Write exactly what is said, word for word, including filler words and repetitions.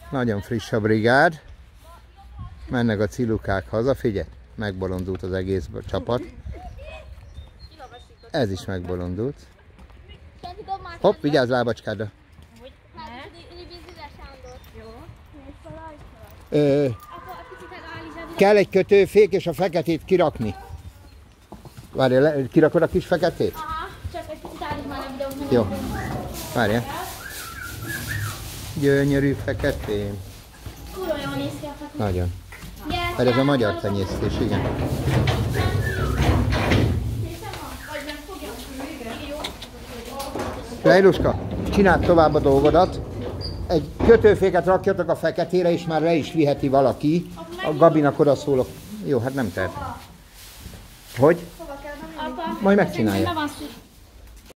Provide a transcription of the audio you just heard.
Nagyon friss a brigád. Mennek a cilukák haza, figyelj, megbolondult az egész csapat. Ez is megbolondult. Hopp, vigyázz lábacskádra. Ö, kell egy kötőfék és a feketét kirakni. Várjál, kirakod a kis feketét? Aha, csak egy kicsit állít már a videót. Jó, várjál. Gyönyörű feketén. Kurva jól néz ki a fekete. Nagyon. Mert ez a magyar tenyésztés, igen. Leiluska, csináld tovább a dolgodat. Egy kötőféket rakjatok a feketére, és már le is viheti valaki. A Gabinak oda szólok. Jó, hát nem tehet. Hogy? Majd megcsinálja.